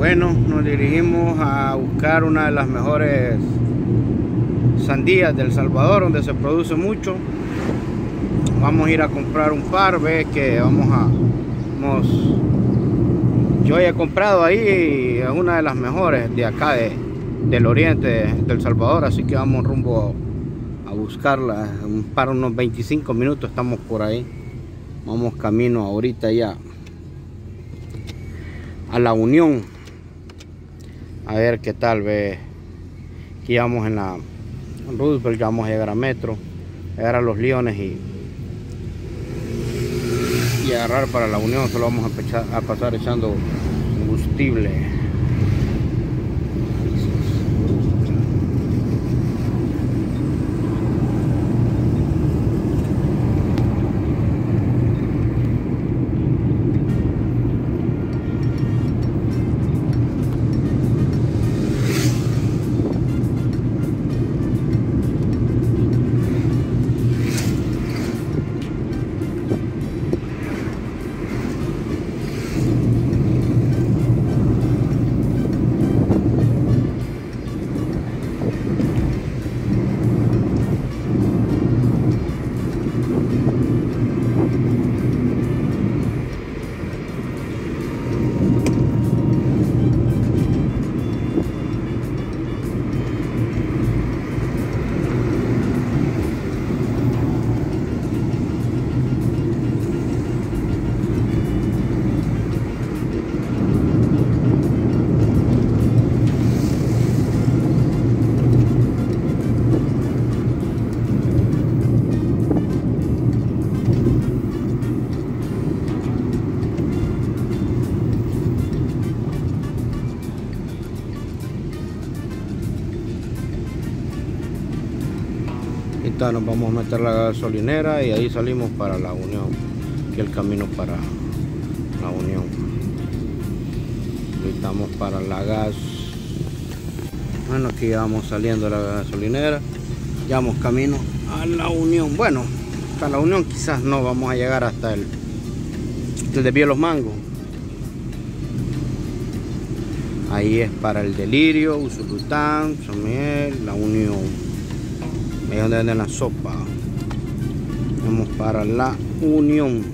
Bueno, nos dirigimos a buscar una de las mejores sandías del Salvador, donde se produce mucho. Vamos a ir a comprar un par, ve que yo he comprado ahí, es una de las mejores de acá del oriente del Salvador, así que vamos rumbo a buscarla. Para unos 25 minutos estamos por ahí. Vamos camino ahorita ya a La Unión, a ver qué tal. Ve, aquí vamos en la Roosevelt, ya vamos a llegar a Metro, llegar a Los Leones y agarrar para La Unión. Solo vamos a pasar echando combustible. Nos vamos a meter la gasolinera y ahí salimos para La Unión, que es el camino para La Unión. Ahí estamos para la gas. Bueno, aquí ya vamos saliendo de la gasolinera, ya vamos camino a La Unión. Bueno, hasta La Unión quizás no vamos a llegar hasta el desvío de Los Mangos. Ahí es para el Delirio, Usulután, San Miguel, La Unión. Ahí es donde venden la sopa. Vamos para La Unión.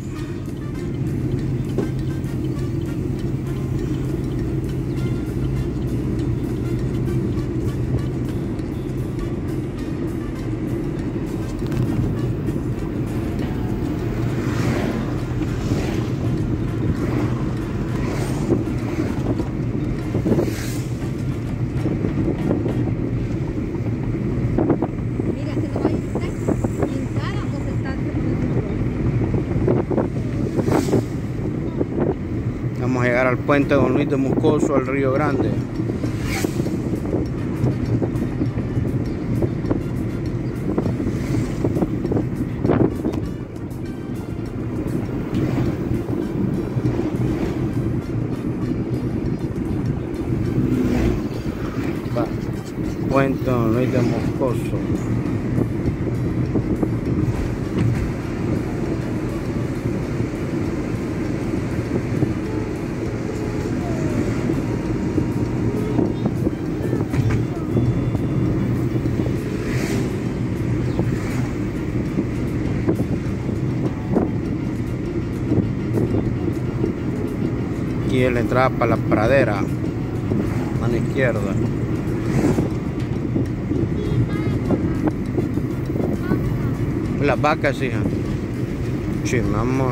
Vamos a llegar al puente Don Luis de Moscoso, al Río Grande. Puente Don Luis de Moscoso. Aquí es la entrada para la pradera, mano izquierda. Las vacas, hija. Sí, vamos.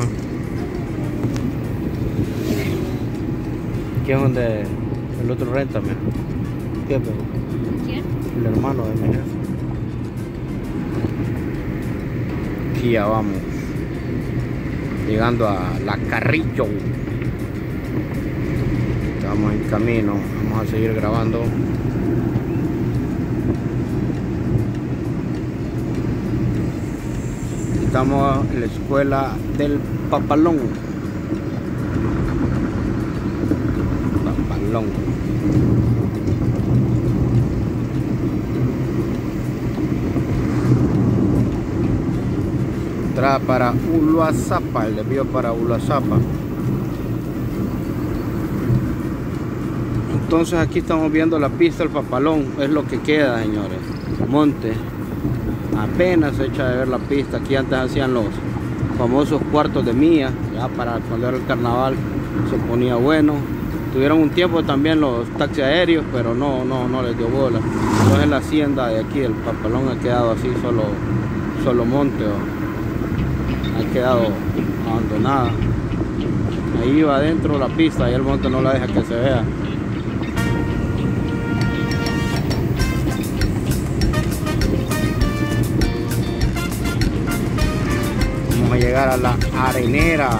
Aquí es donde el otro renta, mira. ¿Qué? ¿Quién? El hermano de mi jefe. Aquí ya vamos llegando a La Carrillo. Estamos en camino, vamos a seguir grabando. Estamos en la escuela del Papalón. Entrada para Uluazapa, el desvío para Uluazapa. Entonces aquí estamos viendo la pista del Papalón, es lo que queda, señores. Monte, apenas se echa de ver la pista. Aquí antes hacían los famosos cuartos de milla, ya para cuando era el carnaval se ponía bueno. Tuvieron un tiempo también los taxis aéreos, pero no les dio bola. Entonces la hacienda de aquí, el Papalón, ha quedado así, solo monte, ha quedado abandonada. Ahí va adentro la pista y el monte no la deja que se vea. Vamos a llegar a la arenera.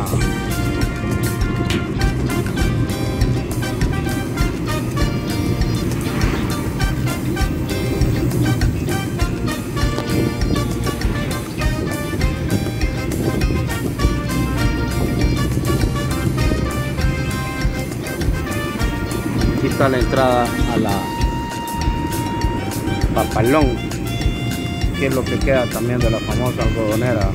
Aquí está la entrada a la Papalón, que es lo que queda también de la famosa algodonera.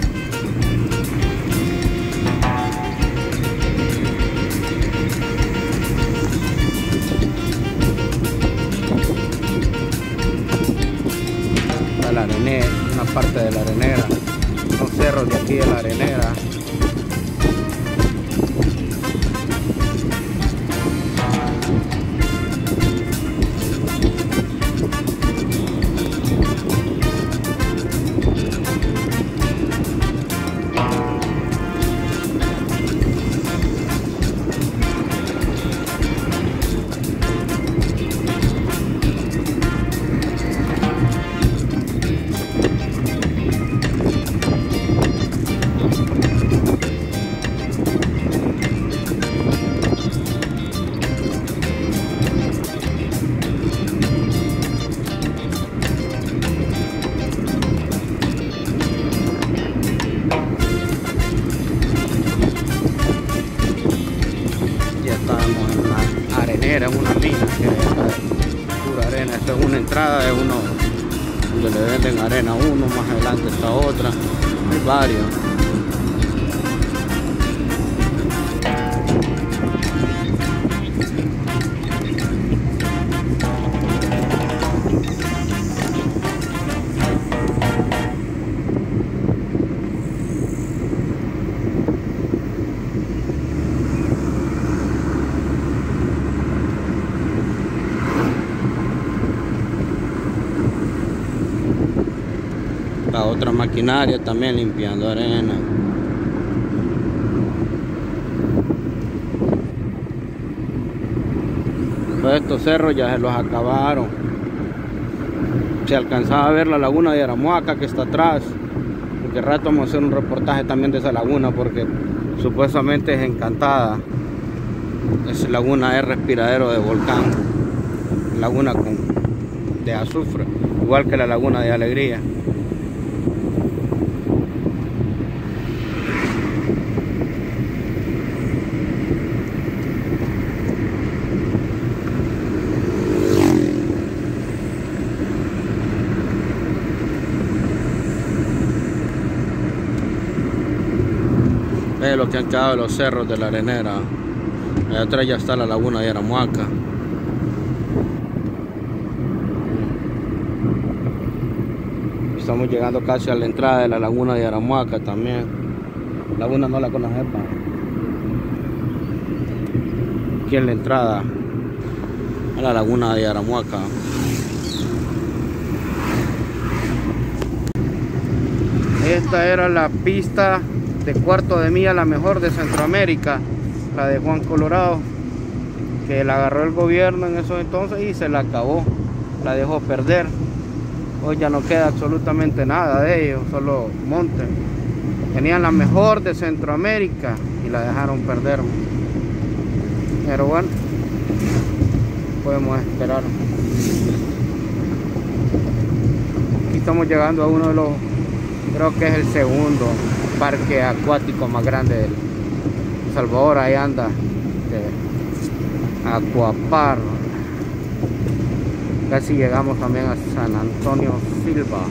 Está la arenera, una parte de la arenera, los cerros de aquí de la arenera. En una mina que es pura arena. Esta es una entrada de uno donde le venden arena a uno, más adelante está otra, hay varios. La otra maquinaria también limpiando arena. Todos estos cerros ya se los acabaron. Se alcanzaba a ver la laguna de Aramuaca que está atrás. Porque rato vamos a hacer un reportaje también de esa laguna, porque supuestamente es encantada. Esa laguna es respiradero de volcán, laguna de azufre, igual que la laguna de Alegría. Es lo que han quedado de los cerros de la arenera. Allá atrás ya está la laguna de Aramuaca. Estamos llegando casi a la entrada de la laguna de Aramuaca también. La laguna no la conocemos. Aquí en la entrada a la laguna de Aramuaca. Esta era la pista de cuarto de milla, la mejor de Centroamérica, la de Juan Colorado, que la agarró el gobierno en esos entonces y se la acabó, la dejó perder. Hoy ya no queda absolutamente nada de ellos, solo monte. Tenían la mejor de Centroamérica y la dejaron perder. Pero bueno, podemos esperar. Aquí estamos llegando a uno de los, creo que es el segundo parque acuático más grande de El Salvador. Ahí anda Aquapar. Casi llegamos también a San Antonio Silva.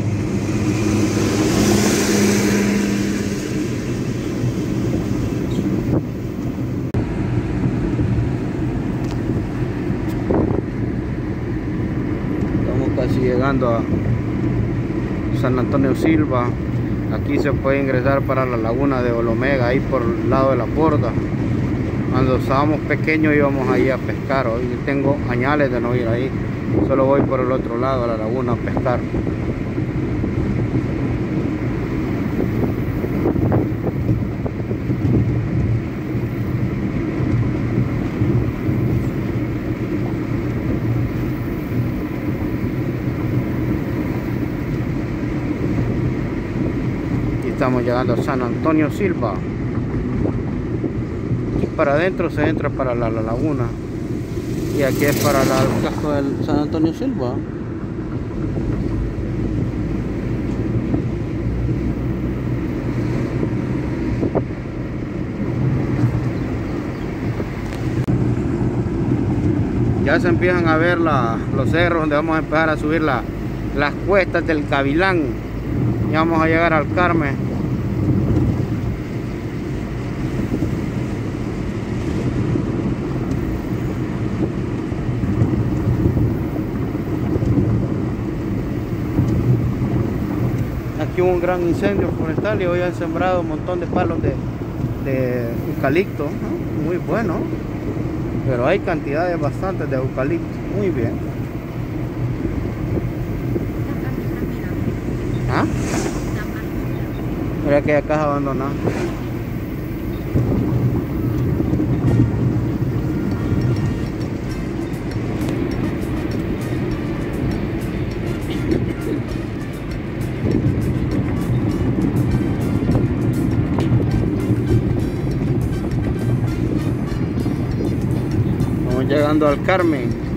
llegando a San Antonio Silva. Aquí se puede ingresar para la laguna de Olomega, ahí por el lado de la borda. Cuando estábamos pequeños íbamos ahí a pescar. Hoy tengo añales de no ir ahí, solo voy por el otro lado a la laguna a pescar. Estamos llegando a San Antonio Silva. Aquí para adentro se entra para la laguna. Y aquí es para el casco del San Antonio Silva. Ya se empiezan a ver los cerros donde vamos a empezar a subir las cuestas del Gavilán. Ya vamos a llegar al Carmen. Aquí hubo un gran incendio forestal y hoy han sembrado un montón de palos de eucalipto, ¿no? Muy bueno, pero hay cantidades bastantes de eucalipto, muy bien. ¿Ah? Mira aquella caja abandonada. Vamos llegando al Carmen.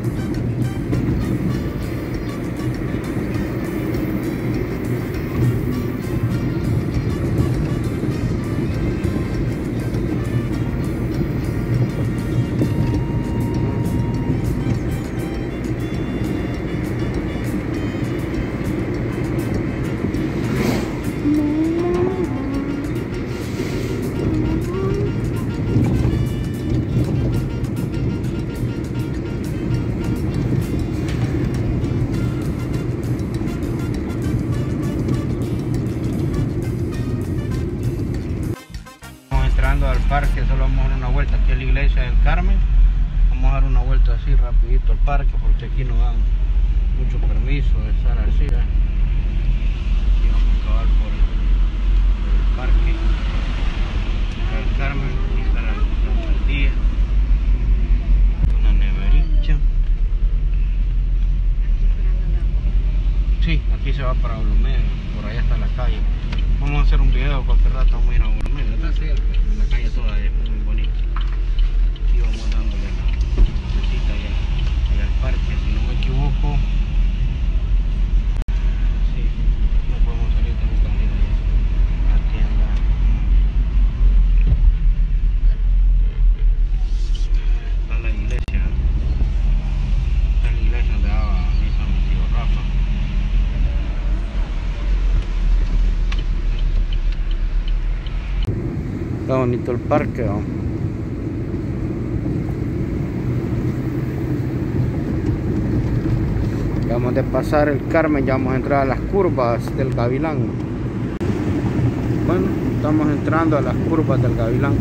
Al parque, solo vamos a dar una vuelta aquí a la iglesia del Carmen. Vamos a dar una vuelta así rapidito al parque porque aquí no dan mucho permiso de estar así, ¿eh? Aquí vamos a acabar por el parque del Carmen. Aquí está la alcaldía, una neverilla. Sí, aquí se va para Olomega, por allá está la calle. Vamos a hacer un video, cualquier rato vamos a ir a Olomega, está cerca, la calle toda es muy bonita. Aquí vamos dándole la necesita allá al parque, si no me equivoco. Sí, no podemos salir, tenemos que salir allá a la tienda. Está la iglesia, está la iglesia donde daba misa mi tío Rafa. Está bonito el parque, ¿no? Acabamos de pasar el Carmen, ya vamos a entrar a las curvas del Gavilán. Bueno, estamos entrando a las curvas del Gavilán.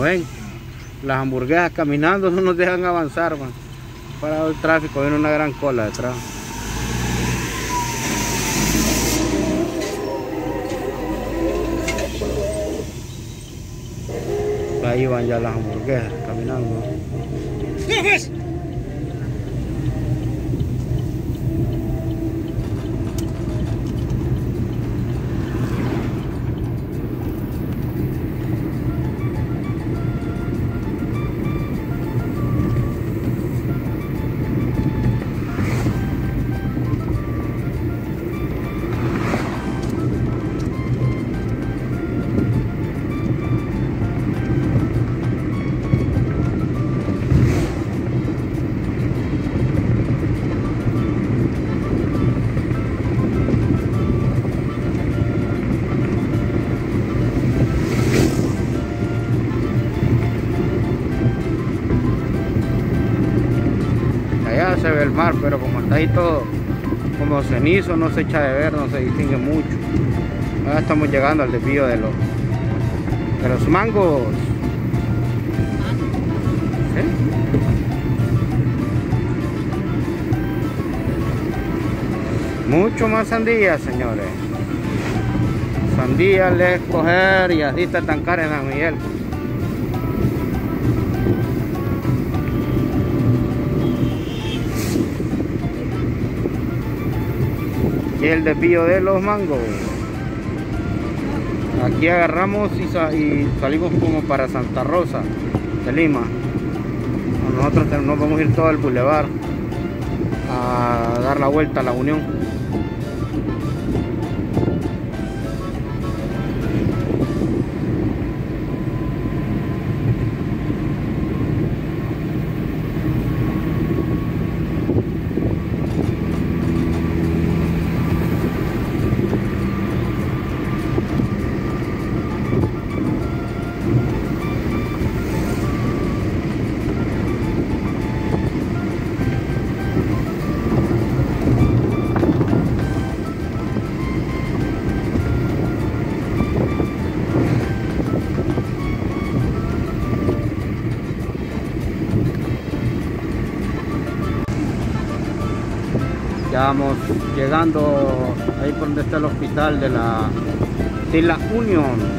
ven, las hamburguesas caminando no nos dejan avanzar, man. Para el tráfico, viene una gran cola detrás. Ahí van ya las hamburguesas caminando. Allá se ve el mar, pero como está ahí todo como cenizo, no se echa de ver, no se distingue mucho. Ahora estamos llegando al desvío de los mangos. ¿Sí? Mucho más sandía, señores. Sandía le escoger y así está tan cara en San Miguel. Y el desvío de los mangos. Aquí agarramos y salimos como para Santa Rosa de Lima. Nosotros nos vamos a ir todo el bulevar a dar la vuelta a la Unión. Ya vamos llegando ahí por donde está el hospital de la Unión.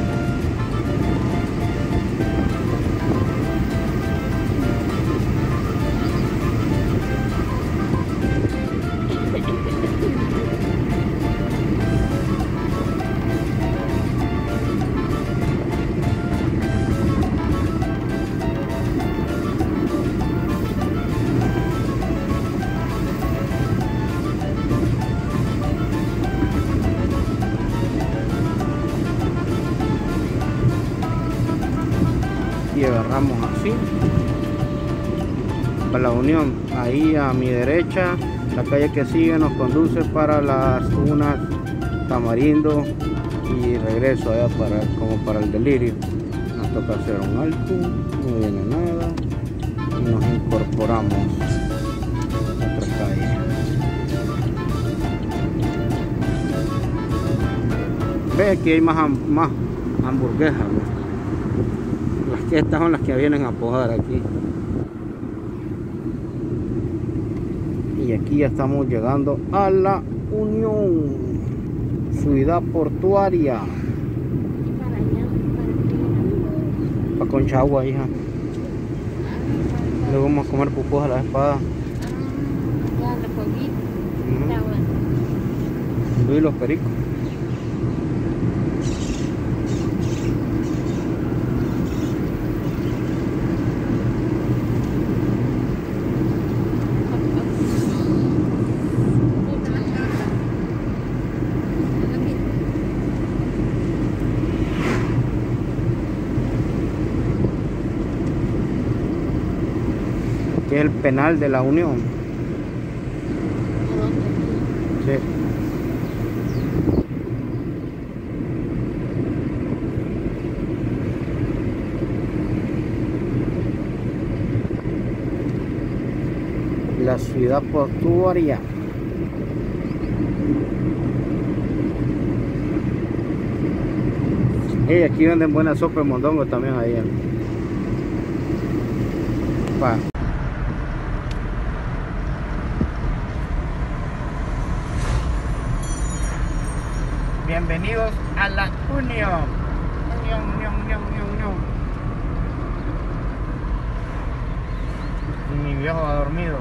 Y agarramos así para la Unión. Ahí a mi derecha la calle que sigue nos conduce para las Tunas, Tamarindo y regreso allá como para el Delirio. Nos toca hacer un alto, no viene nada y nos incorporamos a otra calle. Ve, aquí hay más hamburguesas, ¿no? Estas son las que vienen a pojar aquí. Y aquí ya estamos llegando a la Unión, ciudad portuaria. Para Conchagua, hija. Luego vamos a comer pupusas a la espada. Y los pericos. Que es el penal de la Unión. Sí. La ciudad portuaria. Y aquí venden buena sopa de mondongo también ahí. Va. Bienvenidos a la Unión. Unión. Mi viejo ha dormido.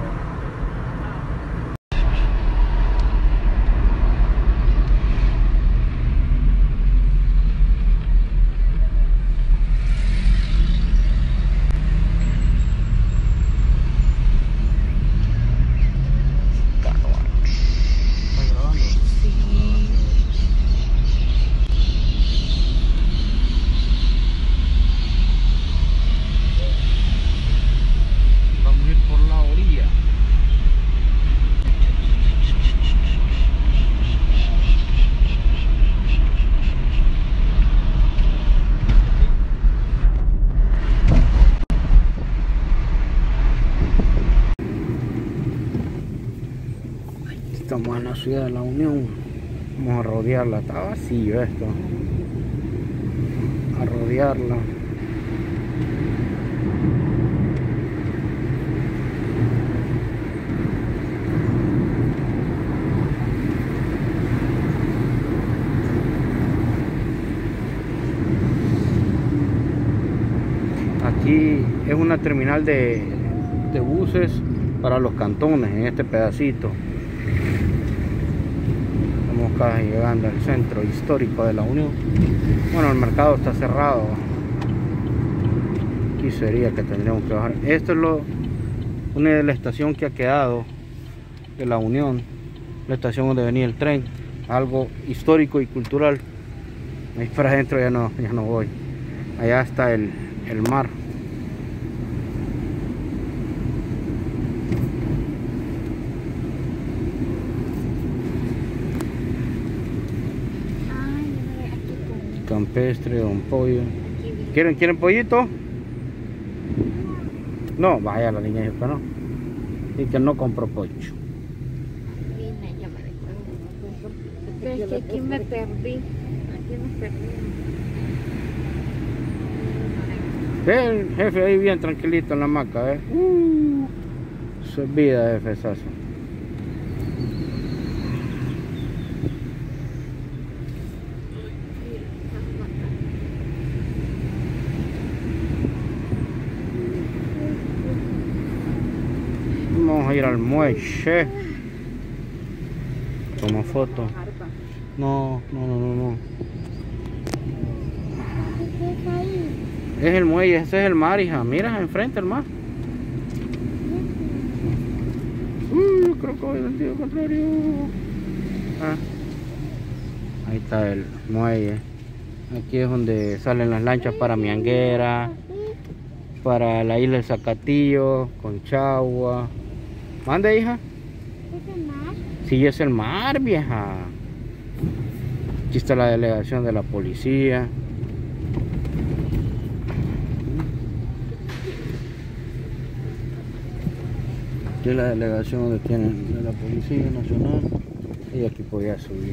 Estamos en la ciudad de la Unión. Vamos a rodearla. Está vacío esto. A rodearla. Aquí es una terminal de buses para los cantones en este pedacito. Estamos casi llegando al centro histórico de la Unión. Bueno, el mercado está cerrado. Aquí sería que tendríamos que bajar. Esto es una de la estación que ha quedado de la Unión, la estación donde venía el tren, algo histórico y cultural. Ahí para adentro ya no voy. Allá está el mar. Campestre, Don Pollo. ¿Quieren pollito? No, vaya, la niña dijo que no. Y que no compró pollo. Es que aquí me perdí. El jefe ahí bien tranquilito en la hamaca, Eso es vida, jefezazo. Vamos a ir al muelle. Toma foto. No. Es el muelle, ese es el mar, hija. Mira, enfrente el mar. Creo que voy en sentido contrario. Ahí está el muelle. Aquí es donde salen las lanchas para Mianguera, para la isla del Zacatillo, Conchagua. ¿Mande, hija? ¿Es el mar? Sí, es el mar, vieja. Aquí está la delegación de la policía. Aquí es la delegación donde tienen de la Policía Nacional. Y aquí podía subir.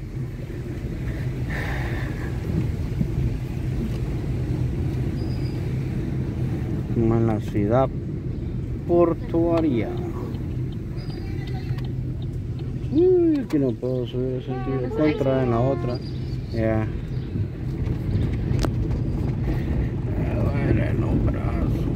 Como en la ciudad portuaria. Aquí no puedo subir el sentido contra en la otra. Ya. Me duelen los brazos.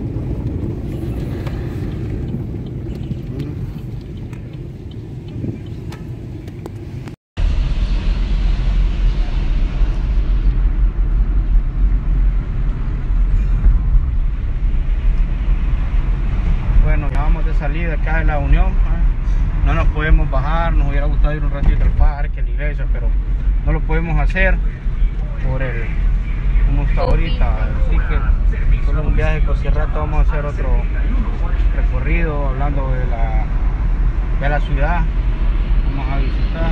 Bueno, acabamos de salir de acá de la Unión. No nos podemos bajar, nos hubiera gustado ir un ratito al parque, a la iglesia, pero no lo podemos hacer por el como está ahorita. Así que solo un viaje, cualquier rato vamos a hacer otro recorrido hablando de la ciudad. Vamos a visitar.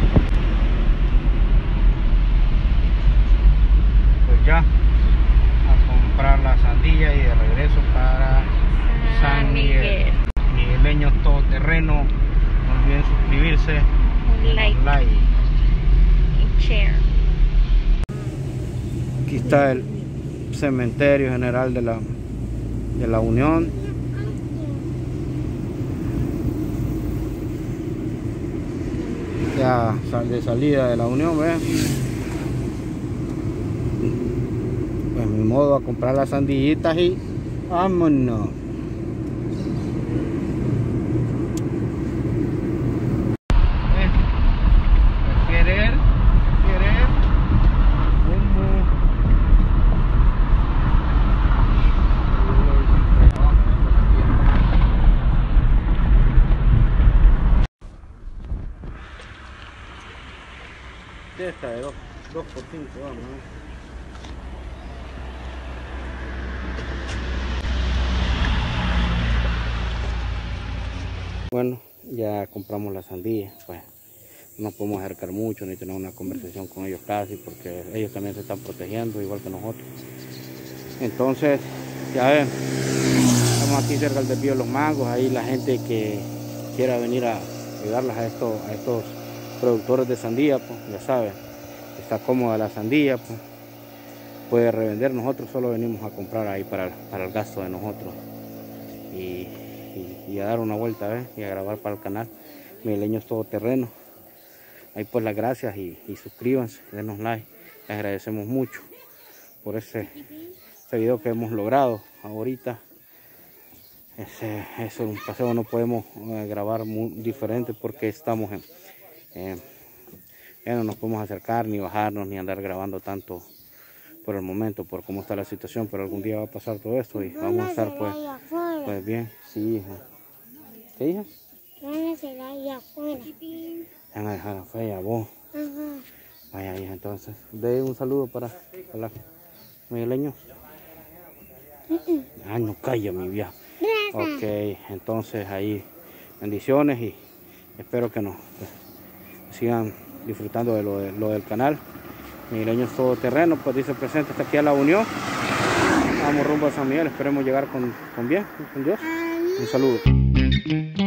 Pues ya, a comprar la sandía y de regreso para San Miguel. Migueleños todoterreno. No olviden suscribirse, like y share. Aquí está el cementerio general de la Unión. ya de salida de la Unión, ¿ves? Pues mi modo a comprar las sandillitas y vámonos. Querer esta de 2 por 5, vamos, ¿no? Bueno, ya compramos la sandía, pues no podemos acercar mucho ni tener una conversación con ellos casi, porque ellos también se están protegiendo igual que nosotros. Entonces, ya ven, estamos aquí cerca del desvío de los Mangos. Ahí la gente que quiera venir a ayudarlas a estos productores de sandía, pues ya saben, está cómoda la sandía, pues puede revender. Nosotros solo venimos a comprar ahí para el gasto de nosotros y a dar una vuelta, ¿ves? Y a grabar para el canal Migueleños Todoterreno. Ahí pues las gracias y suscríbanse, denos like, les agradecemos mucho por ese video que hemos logrado ahorita. Es un paseo, no podemos grabar muy diferente porque estamos no nos podemos acercar ni bajarnos ni andar grabando tanto por el momento por cómo está la situación, pero algún día va a pasar todo esto y vamos a estar pues bien. Sí, hija. ¿Qué, hija? Van a ser ahí afuera. Van a dejar afuera vos. Ajá. Vaya, hija, entonces de un saludo para los migueleños. Ay, no calla mi vieja. Ok, entonces ahí bendiciones y espero que nos sigan disfrutando de lo del canal Migueleños Todoterreno. Pues dice presente hasta aquí a la Unión. Vamos rumbo a San Miguel, esperemos llegar con bien, con Dios. Un saludo.